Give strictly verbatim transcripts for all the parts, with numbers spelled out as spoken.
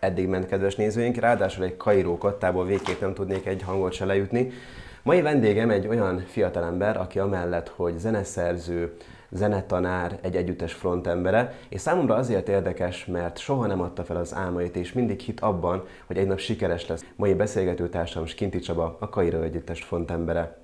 eddig ment, kedves nézőink, ráadásul egy Kairó kottából végképp nem tudnék egy hangot se lejutni. Mai vendégem egy olyan fiatalember, aki amellett, hogy zeneszerző, zenetanár, egy együttes frontembere, és számomra azért érdekes, mert soha nem adta fel az álmait, és mindig hitt abban, hogy egy nap sikeres lesz. Mai beszélgetőtársam Skinti Csaba, a Kairó együttes frontembere.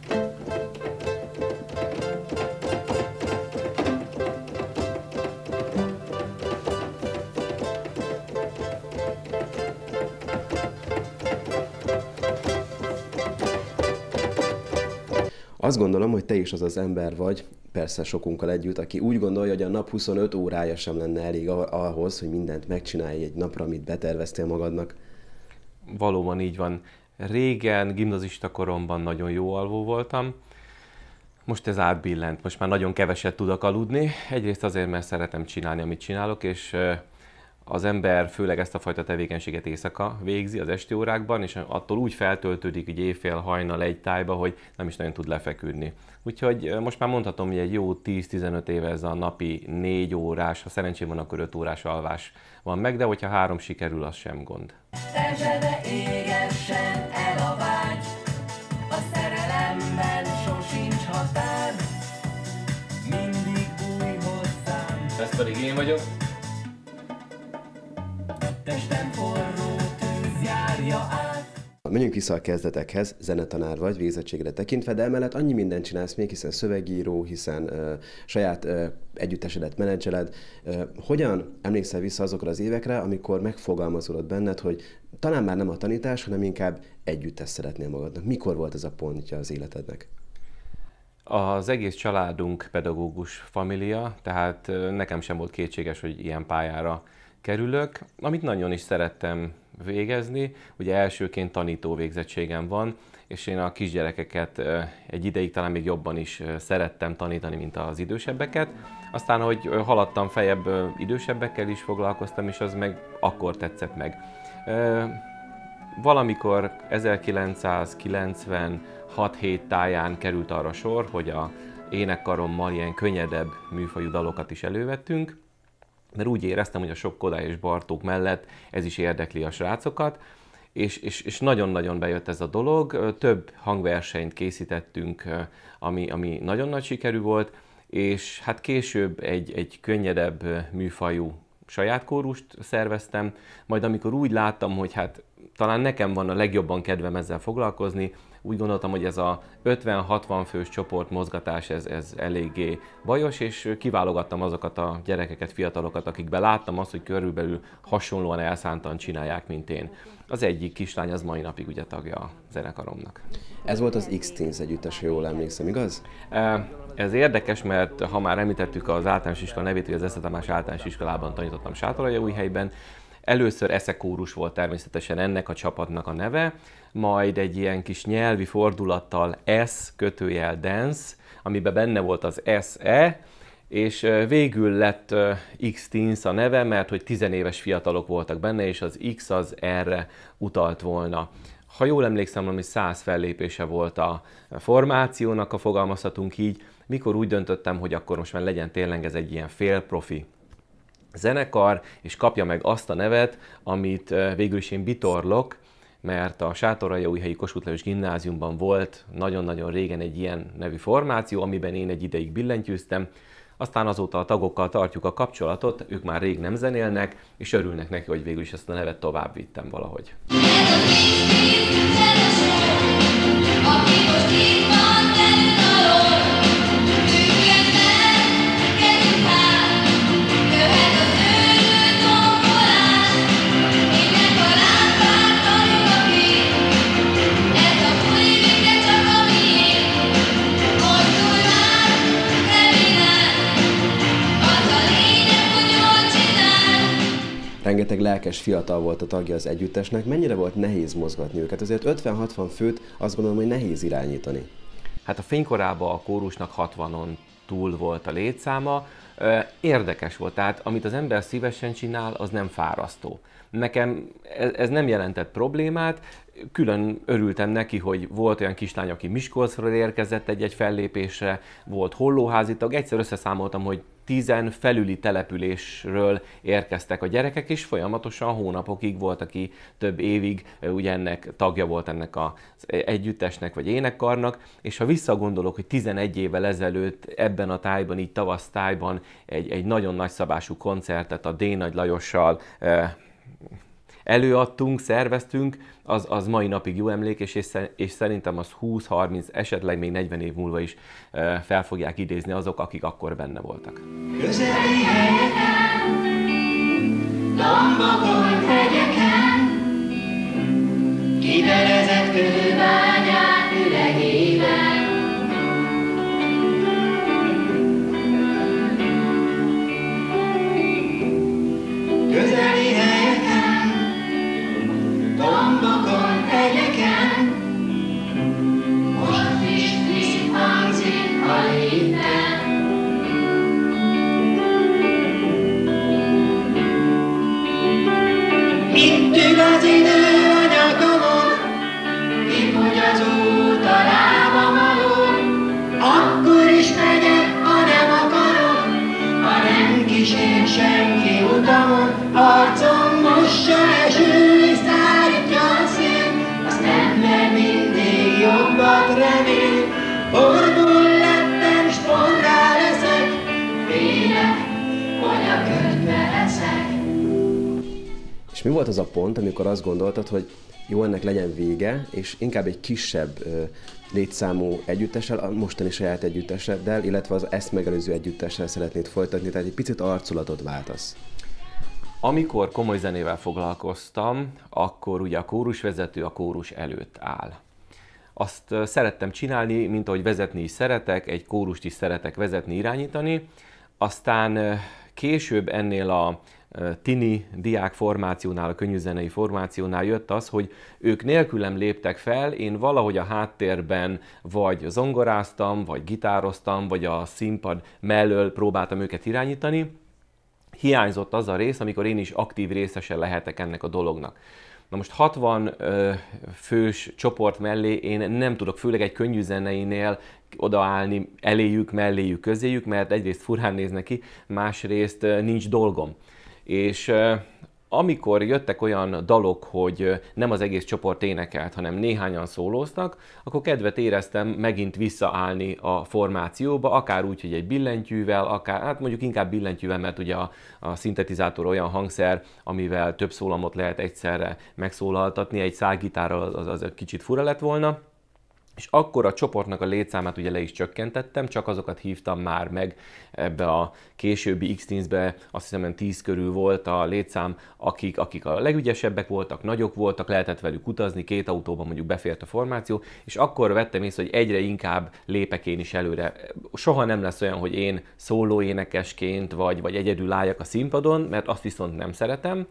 Azt gondolom, hogy te is az az ember vagy, persze sokunkkal együtt, aki úgy gondolja, hogy a nap huszonöt órája sem lenne elég ahhoz, hogy mindent megcsinálj egy napra, amit beterveztél magadnak. Valóban így van. Régen, gimnazista koromban nagyon jó alvó voltam. Most ez átbillent, most már nagyon keveset tudok aludni. Egyrészt azért, mert szeretem csinálni, amit csinálok, és az ember főleg ezt a fajta tevékenységet éjszaka végzi az esti órákban, és attól úgy feltöltődik, hogy éjfél, hajnal, egy tájba, hogy nem is nagyon tud lefeküdni. Úgyhogy most már mondhatom, hogy egy jó tíz-tizenöt éve ez a napi négy órás, ha szerencsém van, akkor öt órás alvás van meg, de hogyha három sikerül, az sem gond. Tesede égessen el a vágy, a szerelemben sosincs határ, mindig új hozzám. Ez pedig én vagyok. Testem forró tűz járja át. Menjünk vissza a kezdetekhez, zenetanár vagy, végzettségre tekintve, de emellett annyi mindent csinálsz még, hiszen szövegíró, hiszen uh, saját uh, együttesedet menedzseled. Uh, hogyan emlékszel vissza azokra az évekre, amikor megfogalmazódott benned, hogy talán már nem a tanítás, hanem inkább együttes szeretnél magadnak? Mikor volt ez a pontja az életednek? Az egész családunk pedagógus família, tehát nekem sem volt kétséges, hogy ilyen pályára kerülök, amit nagyon is szerettem végezni. Ugye elsőként tanító végzettségem van, és én a kisgyerekeket egy ideig talán még jobban is szerettem tanítani, mint az idősebbeket. Aztán, hogy haladtam feljebb, idősebbekkel is foglalkoztam, és az meg akkor tetszett meg. Valamikor ezerkilencszázkilencvenhat-hét táján került arra sor, hogy a énekkarommal ilyen könnyedebb műfajú dalokat is elővettünk, mert úgy éreztem, hogy a sok Kodály és Bartók mellett ez is érdekli a srácokat, és, és, és nagyon-nagyon bejött ez a dolog. Több hangversenyt készítettünk, ami, ami nagyon nagy sikerű volt, és hát később egy, egy könnyedebb műfajú saját kórust szerveztem, majd amikor úgy láttam, hogy hát talán nekem van a legjobban kedvem ezzel foglalkozni, úgy gondoltam, hogy ez a ötven-hatvan fős csoport mozgatás, ez, ez eléggé bajos, és kiválogattam azokat a gyerekeket, fiatalokat, akikben láttam azt, hogy körülbelül hasonlóan elszántan csinálják, mint én. Az egyik kislány az mai napig ugye tagja a zenekaromnak. Ez volt az X-Teens együttes, ha jól emlékszem, igaz? Ez érdekes, mert ha már említettük az általános iskola nevét, hogy az Esze Tamás általános iskolában tanítottam Sátoraljaújhelyben. Először Esze kórus volt természetesen ennek a csapatnak a neve, majd egy ilyen kis nyelvi fordulattal S kötőjel dance, amiben benne volt az es e, és végül lett X-Teens a neve, mert hogy tizenéves fiatalok voltak benne, és az X az erre utalt volna. Ha jól emlékszem, ami száz fellépése volt a formációnak, a fogalmazhatunk így, mikor úgy döntöttem, hogy akkor most már legyen tényleg ez egy ilyen félprofi zenekar, és kapja meg azt a nevet, amit végül is én bitorlok, mert a Sátoraljaújhelyi Kossuth Lajos Gimnáziumban volt nagyon-nagyon régen egy ilyen nevű formáció, amiben én egy ideig billentyűztem. Aztán azóta a tagokkal tartjuk a kapcsolatot, ők már rég nem zenélnek, és örülnek neki, hogy végül is ezt a nevet tovább vittem valahogy. Rengeteg lelkes fiatal volt a tagja az együttesnek. Mennyire volt nehéz mozgatni őket? Azért ötven-hatvan főt azt gondolom, hogy nehéz irányítani. Hát a fénykorában a kórusnak hatvanon túl volt a létszáma. Érdekes volt, tehát amit az ember szívesen csinál, az nem fárasztó. Nekem ez nem jelentett problémát, külön örültem neki, hogy volt olyan kislány, aki Miskolcról érkezett egy-egy fellépésre, volt hollóházi tag, egyszer összeszámoltam, hogy tizen felüli településről érkeztek a gyerekek, és folyamatosan hónapokig volt, aki több évig ugye ennek tagja volt ennek az együttesnek vagy énekkarnak, és ha visszagondolok, hogy tizenegy évvel ezelőtt ebben a tájban, így tavasztájban egy, egy nagyon nagyszabású koncertet a D. Nagy Lajossal eh, előadtunk, szerveztünk, az, az mai napig jó emlék, és, és szerintem az húsz, harminc, esetleg még negyven év múlva is eh, fel fogják idézni azok, akik akkor benne voltak. Közeli helyeken, dombokon, hegyeken, kiderezett kőbányák üregében. Közeli helyeken, dombokon, hegyeken, most is visszhangzik a léten. Itt ül az idő a nyakamon, kifogy az út a lábam alól, akkor is megyek, ha nem akarok, ha nem kísér senki utamon. Arcom mossa eső, és szárítja a szél, azt ember mindig jobbat remél. Orból lettem, s porrá leszek, félek, hogy a ködbe leszek. És mi volt az a pont, amikor azt gondoltad, hogy jó, ennek legyen vége, és inkább egy kisebb ö, létszámú együttessel, a mostani saját együtteseddel, illetve az ezt megelőző együttessel szeretnéd folytatni, tehát egy picit arculatot váltasz? Amikor komoly zenével foglalkoztam, akkor ugye a kórusvezető a kórus előtt áll. Azt szerettem csinálni, mint ahogy vezetni is szeretek, egy kórust is szeretek vezetni, irányítani. Aztán később ennél a tini diák formációnál, a könnyűzenei formációnál jött az, hogy ők nélkülem léptek fel, én valahogy a háttérben vagy zongoráztam, vagy gitároztam, vagy a színpad mellől próbáltam őket irányítani. Hiányzott az a rész, amikor én is aktív részese lehetek ennek a dolognak. Na most hatvan ö, fős csoport mellé én nem tudok, főleg egy könnyűzeneinél odaállni eléjük, melléjük, közéjük, mert egyrészt furán néznek ki, másrészt ö, nincs dolgom. És ö, amikor jöttek olyan dalok, hogy nem az egész csoport énekelt, hanem néhányan szólóztak, akkor kedvet éreztem megint visszaállni a formációba, akár úgy, hogy egy billentyűvel, akár, hát mondjuk inkább billentyűvel, mert ugye a, a szintetizátor olyan hangszer, amivel több szólamot lehet egyszerre megszólaltatni, egy szálgitárral az, az, az kicsit fura lett volna. És akkor a csoportnak a létszámát ugye le is csökkentettem, csak azokat hívtam már meg ebbe a későbbi X-Teens-be, azt hiszem, tíz körül volt a létszám, akik, akik a legügyesebbek voltak, nagyok voltak, lehetett velük utazni, két autóban mondjuk befért a formáció, és akkor vettem észre, hogy egyre inkább lépek én is előre. Soha nem lesz olyan, hogy én szólóénekesként vagy, vagy egyedül álljak a színpadon, mert azt viszont nem szeretem.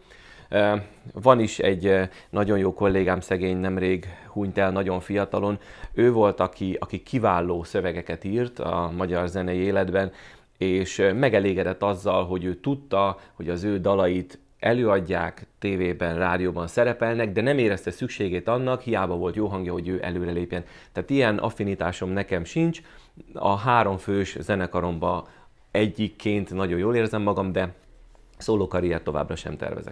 Van is egy nagyon jó kollégám, szegény, nemrég hunyt el, nagyon fiatalon. Ő volt, aki, aki kiváló szövegeket írt a magyar zenei életben, és megelégedett azzal, hogy ő tudta, hogy az ő dalait előadják, tévében, rádióban szerepelnek, de nem érezte szükségét annak, hiába volt jó hangja, hogy ő előrelépjen. Tehát ilyen affinitásom nekem sincs. A háromfős zenekaromban egyikként nagyon jól érzem magam, de szólókarriert továbbra sem tervezek.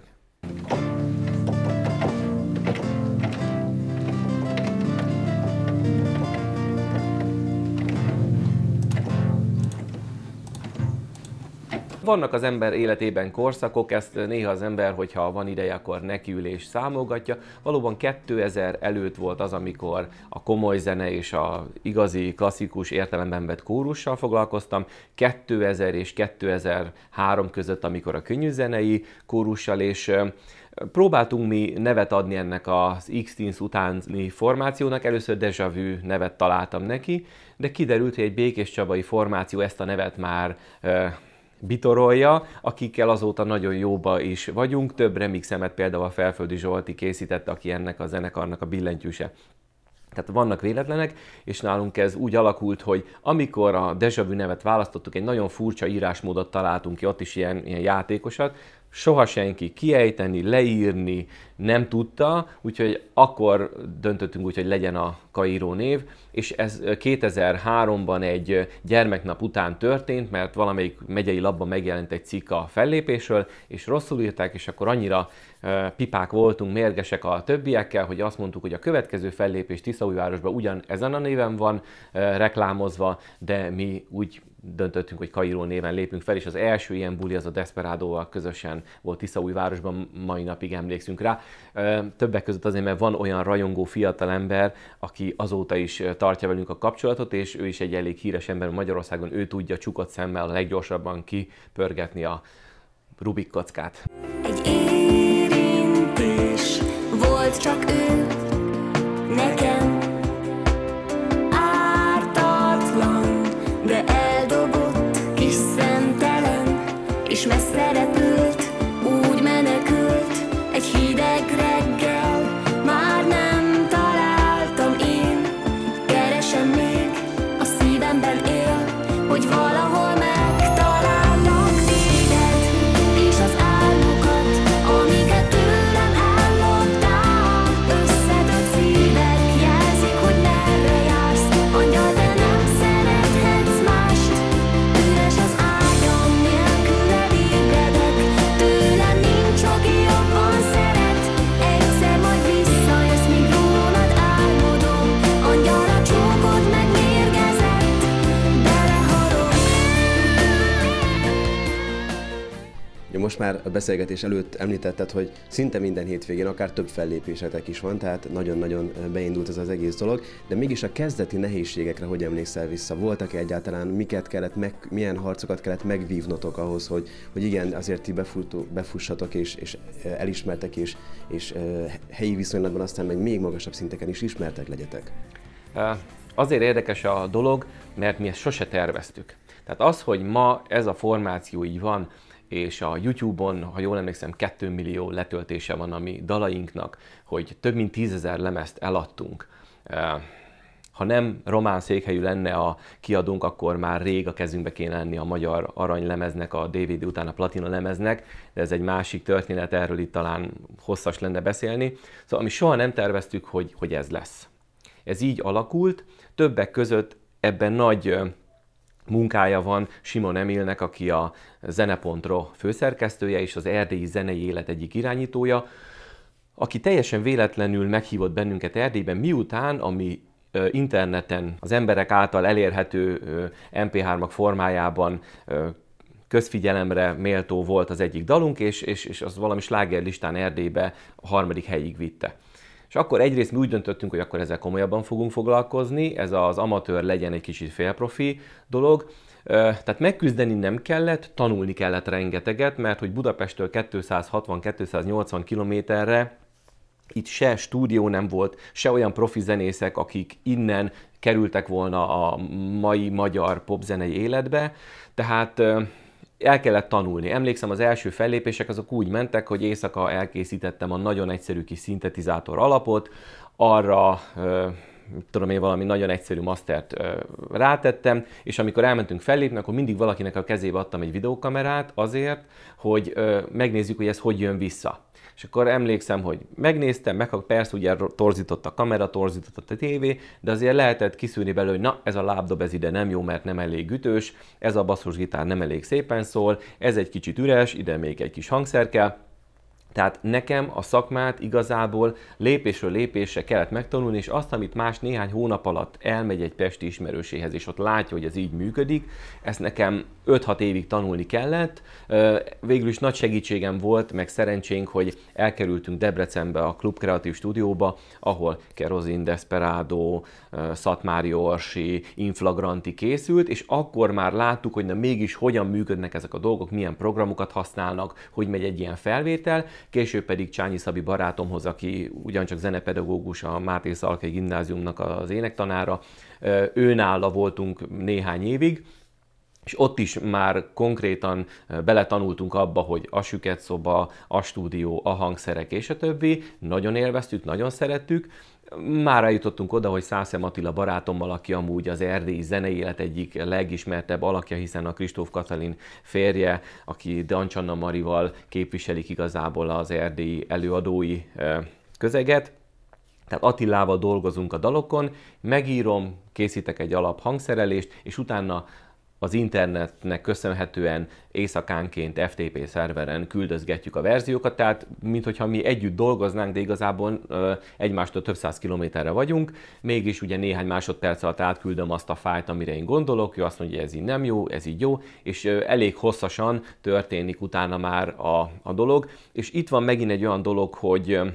Vannak az ember életében korszakok, ezt néha az ember, hogyha van ideje, akkor nekiül és számolgatja. Valóban kétezer előtt volt az, amikor a komoly zene és az igazi, klasszikus értelemben vett kórussal foglalkoztam. kétezer és kétezer-három között, amikor a könnyűzenei kórussal, és próbáltunk mi nevet adni ennek az X-Teens utáni formációnak, először Déjà Vu nevet találtam neki, de kiderült, hogy egy Békés Csabai formáció ezt a nevet már bitorolja, akikkel azóta nagyon jóba is vagyunk. Több remixemet például a Felföldi Zsolti készített, aki ennek a zenekarnak a billentyűse. Tehát vannak véletlenek, és nálunk ez úgy alakult, hogy amikor a Déjà Vu nevet választottuk, egy nagyon furcsa írásmódot találtunk ki, ott is ilyen, ilyen játékosat, soha senki kiejteni, leírni nem tudta, úgyhogy akkor döntöttünk úgy, hogy legyen a Kairó név, és ez kétezer-háromban egy gyermeknap után történt, mert valamelyik megyei lapban megjelent egy cikk a fellépésről, és rosszul írták, és akkor annyira pipák voltunk, mérgesek a többiekkel, hogy azt mondtuk, hogy a következő fellépés Tiszaújvárosban ugyan ezen a néven van reklámozva, de mi úgy döntöttünk, hogy Kairó néven lépünk fel, és az első ilyen buli az a Desperádóval közösen volt Tiszaújvárosban, mai napig emlékszünk rá. Többek között azért, mert van olyan rajongó fiatalember, aki azóta is tartja velünk a kapcsolatot, és ő is egy elég híres ember Magyarországon, ő tudja csukott szemmel a leggyorsabban kipörgetni a Rubik kockát. Egy érintés volt csak ő, nekem ártatlan, de eldobott kis szemtelen, és messze repült, úgy menekült, egy hideg reggel, már nem találtam én, keresem még, a szívemben él, hogy valahol megtalállak téged, és az álmokat, amiket tőlem elloptál, összedött szívek jelzik, hogy merre jársz, angyal, de nem szerethetsz mást, üres az ágyam, nélküled ébredek, tőlem nincs, aki jobban szeret, egyszer majd visszajössz, míg rólad álmodom, angyal, a csókod megmérgezett, beleharog. Ja, most már a beszélgetés előtt említetted, hogy szinte minden hétvégén akár több fellépésetek is van, tehát nagyon-nagyon beindult ez az egész dolog, de mégis a kezdeti nehézségekre hogy emlékszel vissza? Voltak-e egyáltalán, miket kellett meg, milyen harcokat kellett megvívnotok ahhoz, hogy, hogy igen, azért ti befutó, befussatok és, és elismertek, és, és helyi viszonylatban aztán meg még magasabb szinteken is ismertek legyetek? Azért érdekes a dolog, mert mi ezt sose terveztük. Tehát az, hogy ma ez a formáció így van, és a YouTube-on, ha jól emlékszem, két millió letöltése van a mi dalainknak, hogy több mint tízezer lemezt eladtunk. Ha nem román székhelyű lenne a kiadónk, akkor már rég a kezünkbe kéne lenni a magyar aranylemeznek, a dé vé dé után a platina lemeznek, de ez egy másik történet, erről itt talán hosszas lenne beszélni. Szóval mi soha nem terveztük, hogy, hogy ez lesz. Ez így alakult, többek között ebben nagy munkája van Simon Emilnek, aki a zene pont ro főszerkesztője és az erdélyi zenei élet egyik irányítója, aki teljesen véletlenül meghívott bennünket Erdélyben, miután a mi interneten az emberek által elérhető em pé hármak formájában közfigyelemre méltó volt az egyik dalunk, és, és, és az valami slágerlistán Erdélybe a harmadik helyig vitte. És akkor egyrészt mi úgy döntöttünk, hogy akkor ezzel komolyabban fogunk foglalkozni, ez az amatőr legyen egy kicsit félprofi dolog. Tehát megküzdeni nem kellett, tanulni kellett rengeteget, mert hogy Budapesttől kétszázhatvan-kétszáznyolcvan kilométerre itt se stúdió nem volt, se olyan profi zenészek, akik innen kerültek volna a mai magyar popzenei életbe, tehát el kellett tanulni. Emlékszem, az első fellépések azok úgy mentek, hogy éjszaka elkészítettem a nagyon egyszerű kis szintetizátor alapot, arra tudom én, valami nagyon egyszerű mastert rátettem, és amikor elmentünk fellépni, akkor mindig valakinek a kezébe adtam egy videókamerát azért, hogy megnézzük, hogy ez hogy jön vissza. És akkor emlékszem, hogy megnéztem, meg persze ugye torzított a kamera, torzított a tévé, de azért lehetett kiszűrni belőle, hogy na, ez a lábdob ez ide nem jó, mert nem elég ütős, ez a basszusgitár nem elég szépen szól, ez egy kicsit üres, ide még egy kis hangszer kell. Tehát nekem a szakmát igazából lépésről lépésre kellett megtanulni, és azt, amit más néhány hónap alatt elmegy egy pesti ismerőséhez, és ott látja, hogy ez így működik, ezt nekem öt-hat évig tanulni kellett. Végül is nagy segítségem volt, meg szerencsénk, hogy elkerültünk Debrecenbe a Klub Kreatív Stúdióba, ahol Kerozin, Desperado, Szatmári Orsi, Inflagranti készült, és akkor már láttuk, hogy na mégis hogyan működnek ezek a dolgok, milyen programokat használnak, hogy megy egy ilyen felvétel. Később pedig Csányi Szabi barátomhoz, aki ugyancsak zenepedagógus, a Máté Szalkai Gimnáziumnak az énektanára, őnála voltunk néhány évig, és ott is már konkrétan beletanultunk abba, hogy a süketszoba, a stúdió, a hangszerek és a többi. Nagyon élveztük, nagyon szerettük. Már eljutottunk oda, hogy Szászem Attila barátommal, aki amúgy az erdélyi zenei élet egyik legismertebb alakja, hiszen a Kristóf Katalin férje, aki Dancsanna Marival képviselik igazából az erdélyi előadói közeget. Tehát Attilával dolgozunk a dalokon, megírom, készítek egy alap hangszerelést, és utána az internetnek köszönhetően éjszakánként ef té pé szerveren küldözgetjük a verziókat, tehát minthogyha mi együtt dolgoznánk, de igazából ö, egymástól több száz kilométerre vagyunk, mégis ugye néhány másodperc alatt átküldöm azt a fájlt, amire én gondolok, ő azt mondja, hogy ez így nem jó, ez így jó, és ö, elég hosszasan történik utána már a, a dolog, és itt van megint egy olyan dolog, hogy ö,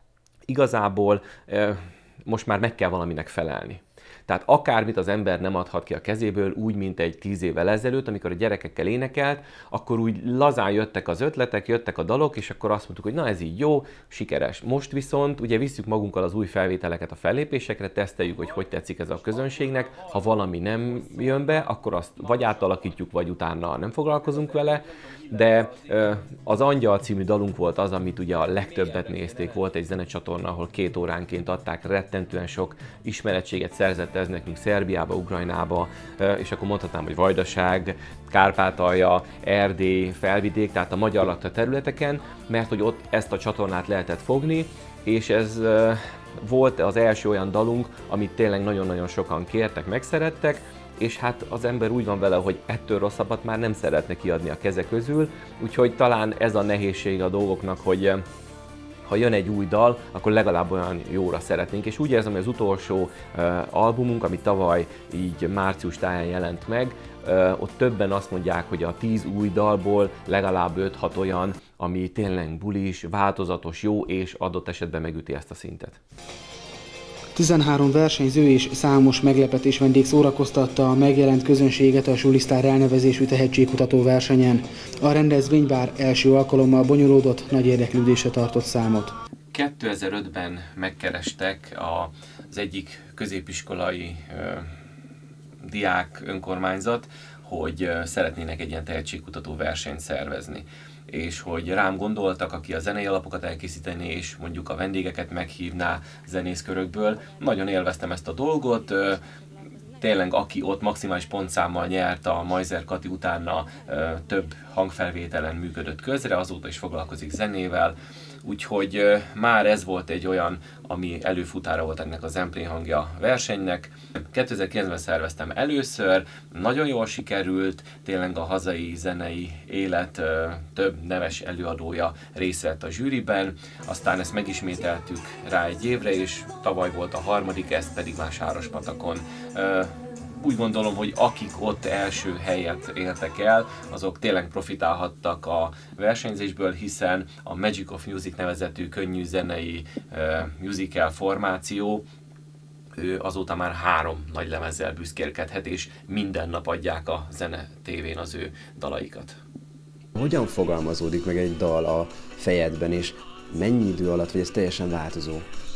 igazából ö, most már meg kell valaminek felelni. Tehát akármit az ember nem adhat ki a kezéből, úgy, mint egy tíz évvel ezelőtt, amikor a gyerekekkel énekelt, akkor úgy lazán jöttek az ötletek, jöttek a dalok, és akkor azt mondtuk, hogy na ez így jó, sikeres. Most viszont ugye visszük magunkkal az új felvételeket a fellépésekre, teszteljük, hogy hogy tetszik ez a közönségnek. Ha valami nem jön be, akkor azt vagy átalakítjuk, vagy utána nem foglalkozunk vele. De az Angyal című dalunk volt az, amit ugye a legtöbbet nézték, volt egy zenecsatorna, ahol két óránként adták, rettentően sok ismeretséget szerzett ez nekünk Szerbiába, Ukrajnába, és akkor mondhatnám, hogy Vajdaság, Kárpátalja, Erdély, Felvidék, tehát a magyar lakta területeken, mert hogy ott ezt a csatornát lehetett fogni, és ez volt az első olyan dalunk, amit tényleg nagyon-nagyon sokan kértek, megszerettek, és hát az ember úgy van vele, hogy ettől rosszabbat már nem szeretne kiadni a keze közül, úgyhogy talán ez a nehézség a dolgoknak, hogy ha jön egy új dal, akkor legalább olyan jóra szeretnénk, és úgy érzem, hogy az utolsó uh, albumunk, ami tavaly így március táján jelent meg, uh, ott többen azt mondják, hogy a tíz új dalból legalább öt-hat olyan, ami tényleg bulis, változatos, jó, és adott esetben megüti ezt a szintet. tizenhárom versenyző és számos meglepetés vendég szórakoztatta a megjelent közönséget a Sulisztár elnevezésű tehetségkutató versenyen. A rendezvény bár első alkalommal bonyolódott, nagy érdeklődésre tartott számot. kétezer-ötben megkerestek az egyik középiskolai ö, diák önkormányzat, hogy szeretnének egy ilyen tehetségkutató versenyt szervezni. És hogy rám gondoltak, aki a zenei alapokat elkészíteni, és mondjuk a vendégeket meghívná zenészkörökből. Nagyon élveztem ezt a dolgot, tényleg aki ott maximális pontszámmal nyert, a Majzer Kati utána több hangfelvételen működött közre, azóta is foglalkozik zenével, úgyhogy már ez volt egy olyan, ami előfutára volt ennek a Zemplén hangja versenynek. kétezer-kilencben szerveztem először, nagyon jól sikerült, tényleg a hazai zenei élet több neves előadója részt vett a zsűriben, aztán ezt megismételtük rá egy évre, és tavaly volt a harmadik, ezt pedig már Sárospatakon. Úgy gondolom, hogy akik ott első helyet értek el, azok tényleg profitálhattak a versenyzésből, hiszen a Magic of Music nevezetű könnyű zenei uh, musical formáció, ő azóta már három nagy lemezzel büszkélkedhet, és minden nap adják a Zene té vén az ő dalaikat. Hogyan fogalmazódik meg egy dal a fejedben, és mennyi idő alatt, vagy ez teljesen változó?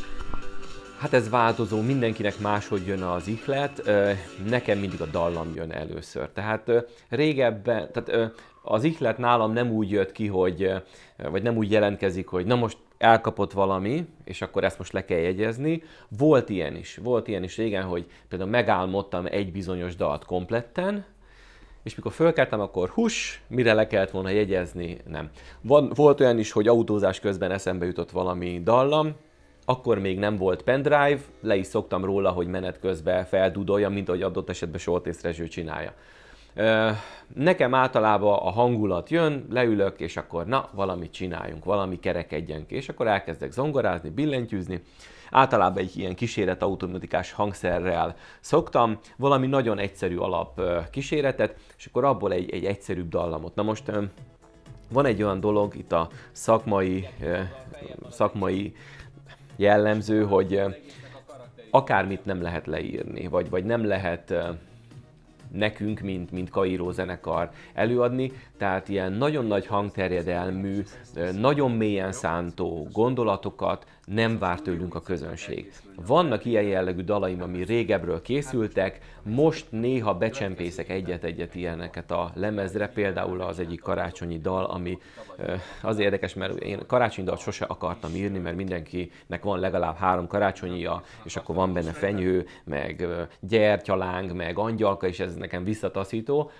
Hát ez változó, mindenkinek máshogy jön az ihlet, nekem mindig a dallam jön először. Tehát régebben, tehát az ihlet nálam nem úgy jött ki, hogy, vagy nem úgy jelentkezik, hogy na most elkapott valami, és akkor ezt most le kell jegyezni. Volt ilyen is, volt ilyen is régen, hogy például megálmodtam egy bizonyos dalt kompletten, és mikor fölkeltem, akkor hús, mire le kellett volna jegyezni, nem. Van, volt olyan is, hogy autózás közben eszembe jutott valami dallam, akkor még nem volt pendrive, le is szoktam róla, hogy menet közben feldudoljam, mint ahogy adott esetben Soltész Rezső csinálja. Nekem általában a hangulat jön, leülök, és akkor na, valamit csináljunk, valami kerekedjen ki, és akkor elkezdek zongorázni, billentyűzni. Általában egy ilyen kíséret automatikás hangszerrel szoktam, valami nagyon egyszerű alap kíséretet, és akkor abból egy, egy egyszerűbb dallamot. Na most van egy olyan dolog itt a szakmai, szakmai jellemző, hogy akármit nem lehet leírni, vagy, vagy nem lehet nekünk, mint, mint Kairó zenekar előadni, tehát ilyen nagyon nagy hangterjedelmű, nagyon mélyen szántó gondolatokat nem vár tőlünk a közönség. Vannak ilyen jellegű dalaim, ami régebről készültek, most néha becsempészek egyet-egyet ilyeneket a lemezre, például az egyik karácsonyi dal, ami az érdekes, mert én karácsonyi dalt sose akartam írni, mert mindenkinek van legalább három karácsonyia, és akkor van benne fenyő, meg gyertyaláng, meg angyalka, és ez nekem visszataszító.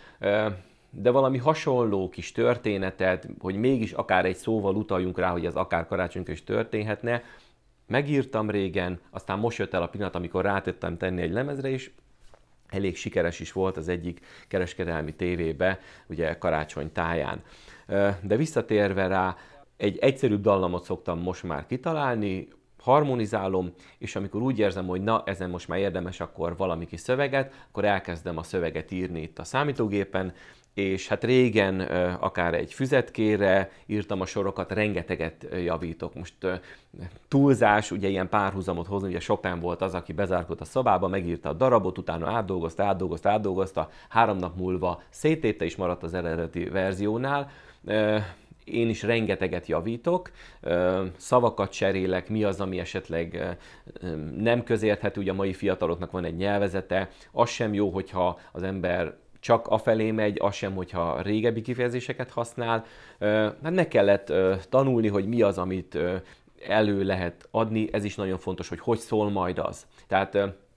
De valami hasonló kis történetet, hogy mégis akár egy szóval utaljunk rá, hogy ez akár karácsonykor is történhetne, megírtam régen, aztán most jött el a pillanat, amikor rátettem tenni egy lemezre is, elég sikeres is volt az egyik kereskedelmi tévébe, ugye karácsony táján. De visszatérve rá, egy egyszerűbb dallamot szoktam most már kitalálni, harmonizálom, és amikor úgy érzem, hogy na, ezen most már érdemes akkor valami kis szöveget, akkor elkezdem a szöveget írni itt a számítógépen, és hát régen akár egy füzetkére írtam a sorokat, rengeteget javítok. Most túlzás, ugye ilyen párhuzamot hozni, ugye Chopin volt az, aki bezárkott a szobába, megírta a darabot, utána átdolgozta, átdolgozta, átdolgozta, három nap múlva széttépte, és maradt az eredeti verziónál. Én is rengeteget javítok, szavakat cserélek, mi az, ami esetleg nem közérthető, ugye a mai fiataloknak van egy nyelvezete, az sem jó, hogyha az ember csak afelé megy, az sem, hogyha régebbi kifejezéseket használ. Hát meg kellett tanulni, hogy mi az, amit elő lehet adni, ez is nagyon fontos, hogy hogy szól majd az. Tehát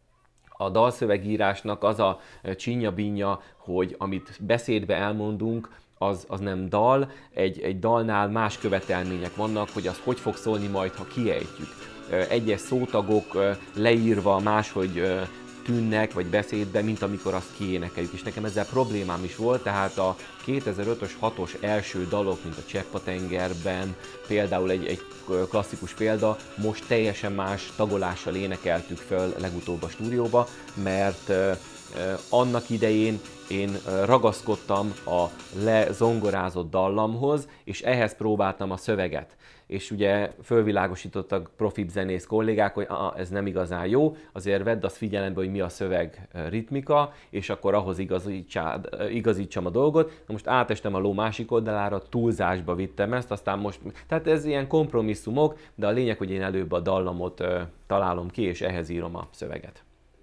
a dalszövegírásnak az a csinya-binja, hogy amit beszédbe elmondunk, az, az nem dal, egy, egy dalnál más követelmények vannak, hogy az hogy fog szólni majd, ha kiejtjük. Egyes szótagok leírva máshogy tűnnek, vagy beszédben, mint amikor azt kiénekeljük. És nekem ezzel problémám is volt, tehát a kétezer-ötös hatos első dalok, mint a Csepp a tengerben, például egy, egy klasszikus példa, most teljesen más tagolással énekeltük föl legutóbb a stúdióba, mert uh, annak idején én ragaszkodtam a lezongorázott dallamhoz, és ehhez próbáltam a szöveget. És ugye fölvilágosítottak profibb zenész kollégák, hogy ah, ez nem igazán jó, azért vedd azt figyelembe, hogy mi a szöveg ritmika, és akkor ahhoz igazítsam a dolgot. Na most átestem a ló másik oldalára, túlzásba vittem ezt, aztán most, tehát ez ilyen kompromisszumok, de a lényeg, hogy én előbb a dallamot uh, találom ki, és ehhez írom a szöveget.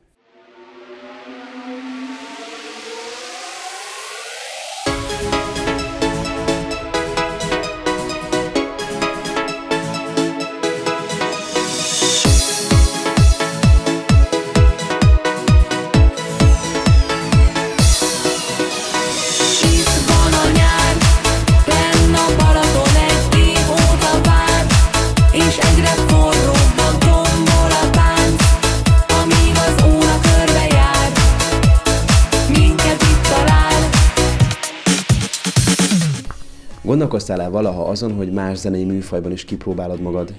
Gondolkoztál-e valaha azon, hogy más zenei műfajban is kipróbálod magad?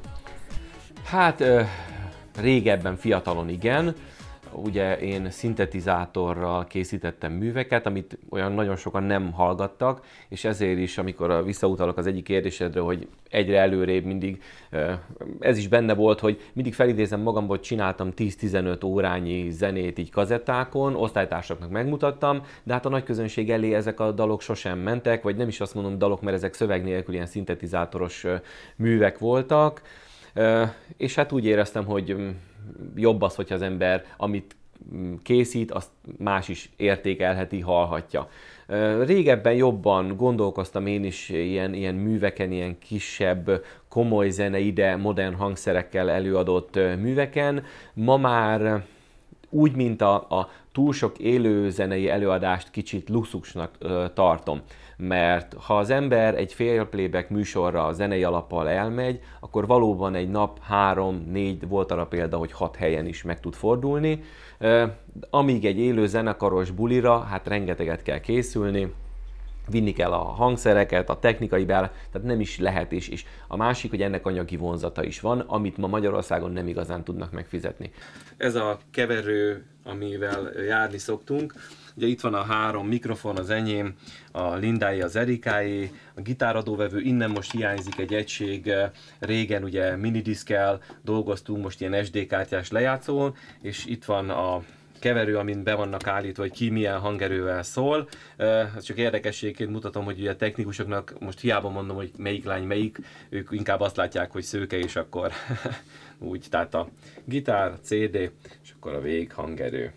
Hát régebben, fiatalon igen. Ugye én szintetizátorral készítettem műveket, amit olyan nagyon sokan nem hallgattak, és ezért is, amikor visszautalok az egyik kérdésedre, hogy egyre előrébb mindig, ez is benne volt, hogy mindig felidézem magamból, hogy csináltam tíz-tizenöt órányi zenét így kazettákon, osztálytársaknak megmutattam, de hát a nagy közönség elé ezek a dalok sosem mentek, vagy nem is azt mondom dalok, mert ezek szöveg nélkül ilyen szintetizátoros művek voltak, és hát úgy éreztem, hogy jobb az, hogyha az ember, amit készít, azt más is értékelheti, hallhatja. Régebben jobban gondolkoztam én is ilyen, ilyen műveken, ilyen kisebb, komoly zenei, de modern hangszerekkel előadott műveken. Ma már úgy, mint a, a túl sok élő zenei előadást kicsit luxusnak ö, tartom. Mert ha az ember egy fél playback műsorra a zenei alappal elmegy, akkor valóban egy nap három, négy, volt arra példa, hogy hat helyen is meg tud fordulni. Amíg egy élő zenekaros bulira, hát rengeteget kell készülni, vinni kell a hangszereket, a technikai beállás, tehát nem is lehet is. És a másik, hogy ennek anyagi vonzata is van, amit ma Magyarországon nem igazán tudnak megfizetni. Ez a keverő, amivel járni szoktunk. Ugye itt van a három mikrofon, az enyém, a Lindáé, az Erikáé, a gitáradóvevő, innen most hiányzik egy egység, régen ugye minidiszkkel dolgoztunk, most ilyen es dé kártyás lejátszón, és itt van a keverő, amin be vannak állítva, hogy ki milyen hangerővel szól. Ez csak érdekességként mutatom, hogy ugye a technikusoknak most hiába mondom, hogy melyik lány melyik, ők inkább azt látják, hogy szőke, és akkor úgy, tehát a gitár, cé dé, és akkor a véghangerő.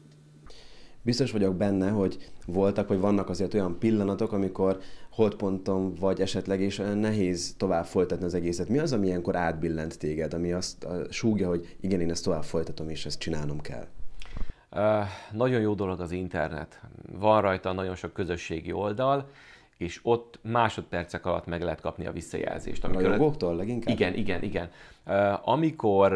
Biztos vagyok benne, hogy voltak, vagy vannak azért olyan pillanatok, amikor holdponton vagy esetleg, és olyan nehéz tovább folytatni az egészet. Mi az, ami ilyenkor átbillent téged, ami azt súgja, hogy igen, én ezt tovább folytatom, és ezt csinálnom kell? Uh, nagyon jó dolog az internet. Van rajta nagyon sok közösségi oldal, és ott másodpercek alatt meg lehet kapni a visszajelzést. Amikor... Rajogoktól leginkább? Igen, igen, igen. Uh, amikor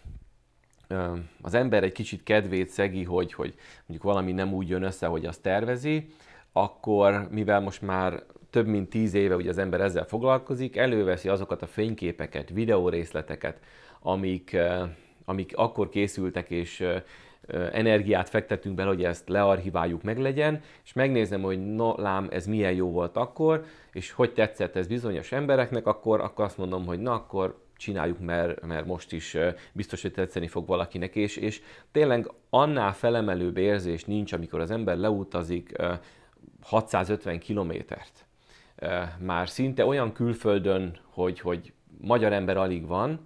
uh, az ember egy kicsit kedvét szegi, hogy, hogy mondjuk valami nem úgy jön össze, hogy azt tervezi, akkor, mivel most már több mint tíz éve ugye az ember ezzel foglalkozik, előveszi azokat a fényképeket, videórészleteket, amik, uh, amik akkor készültek, és uh, energiát fektetünk bele, hogy ezt learchiváljuk, meglegyen, és megnézem, hogy no, lám, ez milyen jó volt akkor, és hogy tetszett ez bizonyos embereknek, akkor, akkor azt mondom, hogy na, akkor csináljuk, mert, mert most is biztos, hogy tetszeni fog valakinek, és, és tényleg annál felemelőbb érzés nincs, amikor az ember leutazik hatszázötven kilométert. Már szinte olyan külföldön, hogy, hogy magyar ember alig van,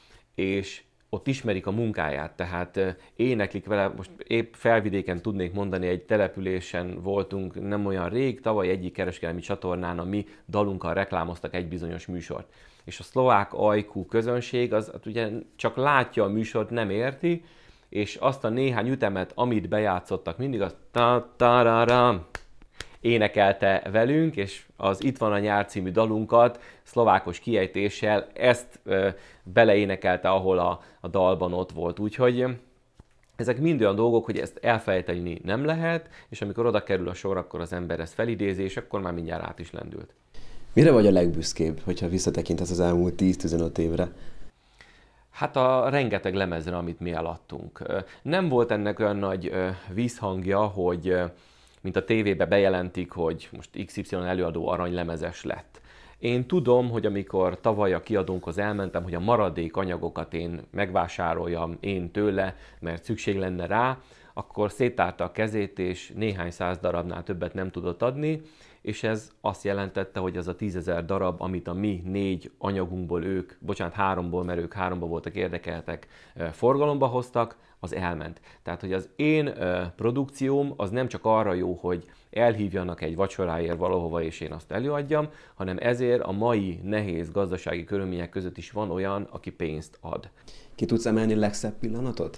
és ott ismerik a munkáját, tehát éneklik vele, most épp Felvidéken tudnék mondani, egy településen voltunk nem olyan rég, tavaly egyik kereskedelmi csatornán a mi dalunkkal reklámoztak egy bizonyos műsort. És a szlovák ajkú közönség az hát ugye csak látja a műsort, nem érti, és azt a néhány ütemet, amit bejátszottak, mindig az ta-ta-ra-ram énekelte velünk, és az Itt van a nyár című dalunkat szlovákos kiejtéssel ezt ö, beleénekelte, ahol a, a dalban ott volt. Úgyhogy ezek mind olyan dolgok, hogy ezt elfelejteni nem lehet, és amikor oda kerül a sor, akkor az ember ezt felidézi, és akkor már mindjárt át is lendült. Mire vagy a legbüszkébb, hogyha visszatekintesz az elmúlt tíz-tizenöt évre? Hát a rengeteg lemezre, amit mi eladtunk. Nem volt ennek olyan nagy vízhangja, hogy mint a tévébe bejelentik, hogy most iksz ipszilon előadó aranylemezes lett. Én tudom, hogy amikor tavaly a kiadónkhoz elmentem, hogy a maradék anyagokat én megvásároljam én tőle, mert szükség lenne rá, akkor széttárta a kezét, és néhány száz darabnál többet nem tudott adni, és ez azt jelentette, hogy az a tízezer darab, amit a mi négy anyagunkból ők, bocsánat, háromból, mert ők háromból voltak érdekeltek, forgalomba hoztak, az elment. Tehát, hogy az én uh, produkcióm az nem csak arra jó, hogy elhívjanak egy vacsoráért valahova, és én azt előadjam, hanem ezért a mai nehéz gazdasági körülmények között is van olyan, aki pénzt ad. Ki tudsz emelni legszebb pillanatot?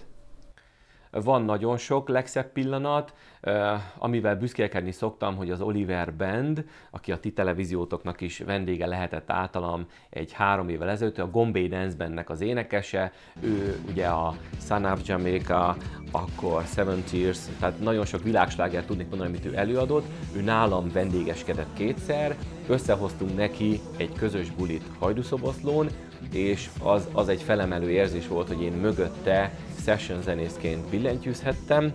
Van nagyon sok legszebb pillanat, amivel büszkélkedni szoktam, hogy az Oliver Band, aki a ti televíziótoknak is vendége lehetett általam egy három évvel ezelőtt, a Gombay Dance Bandnek az énekese, ő ugye a Son of Jamaica, akkor Seven Tears, tehát nagyon sok világslágert tudnék mondani, amit ő előadott, ő nálam vendégeskedett kétszer, összehoztunk neki egy közös bulit Hajdúszoboszlón, és az, az egy felemelő érzés volt, hogy én mögötte session zenészként billentyűzhettem,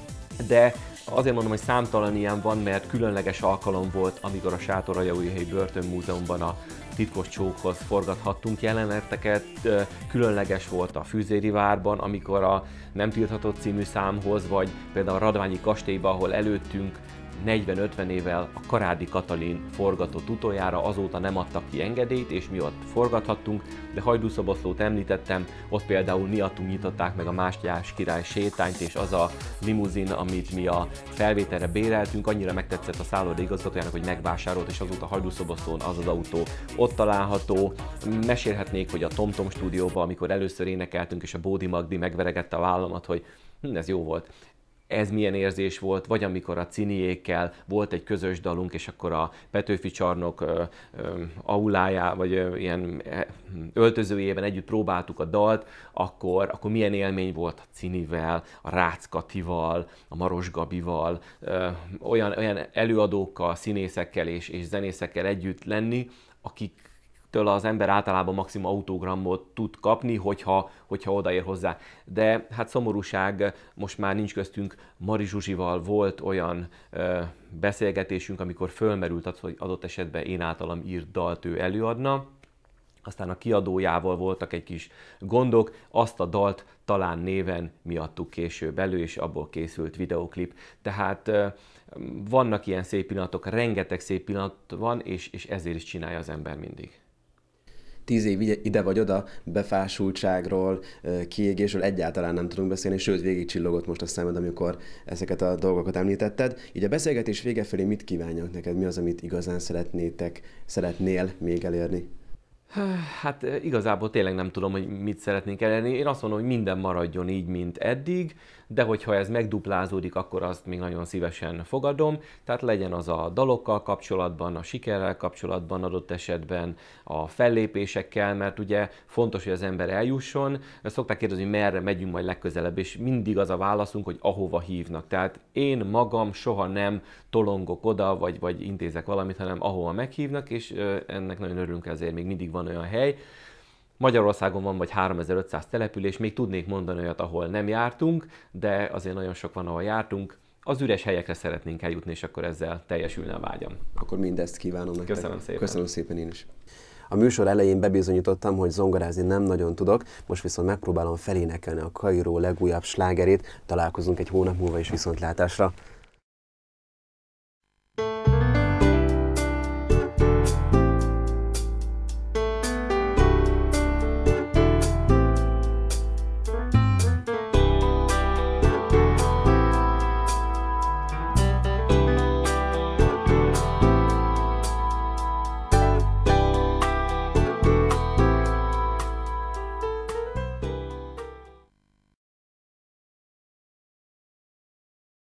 de azért mondom, hogy számtalan ilyen van, mert különleges alkalom volt, amikor a Sátoraljaújhelyi Börtönmúzeumban a Titkos Csókhoz forgathattunk jeleneteket, különleges volt a Fűzéri várban, amikor a Nem tilthatott című számhoz, vagy például a Radványi kastélyban, ahol előttünk negyven-ötven évvel a Karádi Katalin forgatott utoljára, azóta nem adtak ki engedélyt, és mi ott forgathattunk, de Hajdúszoboszlót említettem, ott például miattunk nyitották meg a Mátyás király sétányt, és az a limuzin, amit mi a felvételre béreltünk, annyira megtetszett a szálloda igazgatójának, hogy megvásárolt, és azóta Hajdúszoboszlón az az autó ott található. Mesélhetnék, hogy a TomTom stúdióban, amikor először énekeltünk, és a Bódi Magdi megveregette a vállamat, hogy hm, ez jó volt. Ez milyen érzés volt, vagy amikor a Ciniékkel volt egy közös dalunk, és akkor a Petőfi csarnok ö, ö, aulájá, vagy ö, ilyen öltözőjében együtt próbáltuk a dalt, akkor, akkor milyen élmény volt a Cinivel, a Rácz Katival, a Maros Gabival, ö, olyan, olyan előadókkal, színészekkel és, és zenészekkel együtt lenni, akik től az ember általában maximum autogramot tud kapni, hogyha, hogyha odaér hozzá. De hát szomorúság, most már nincs köztünk. Mari Zsuzsival volt olyan ö, beszélgetésünk, amikor fölmerült az, hogy adott esetben én általam írt dalt ő előadna. aztán a kiadójával voltak egy kis gondok, azt a dalt talán néven mi adtuk később elő, és abból készült videóklip. Tehát vannak ilyen szép pillanatok, rengeteg szép pillanat van, és, és ezért is csinálja az ember mindig. Tíz év ide vagy oda, befásultságról, kiégésről egyáltalán nem tudunk beszélni, sőt végig csillogott most a szemed, amikor ezeket a dolgokat említetted. Így a beszélgetés vége felé mit kívánjak neked? Mi az, amit igazán szeretnétek, szeretnél még elérni? Hát igazából tényleg nem tudom, hogy mit szeretnénk elérni. Én azt mondom, hogy minden maradjon így, mint eddig, de hogyha ez megduplázódik, akkor azt még nagyon szívesen fogadom. Tehát legyen az a dalokkal kapcsolatban, a sikerrel kapcsolatban adott esetben, a fellépésekkel, mert ugye fontos, hogy az ember eljusson. Szokták kérdezni, hogy merre megyünk majd legközelebb, és mindig az a válaszunk, hogy ahova hívnak. Tehát én magam soha nem tolongok oda, vagy, vagy intézek valamit, hanem ahova meghívnak, és ennek nagyon örülünk, ezért még mindig van olyan hely. Magyarországon van vagy háromezer-ötszáz település, még tudnék mondani olyat, ahol nem jártunk, de azért nagyon sok van, ahol jártunk. Az üres helyekre szeretnénk eljutni, és akkor ezzel teljesülne a vágyam. Akkor mindezt kívánom nektek. Köszönöm szépen. Köszönöm szépen én is. A műsor elején bebizonyítottam, hogy zongorázni nem nagyon tudok, most viszont megpróbálom felénekelni a Kairó legújabb slágerét. Találkozunk egy hónap múlva is, viszontlátásra.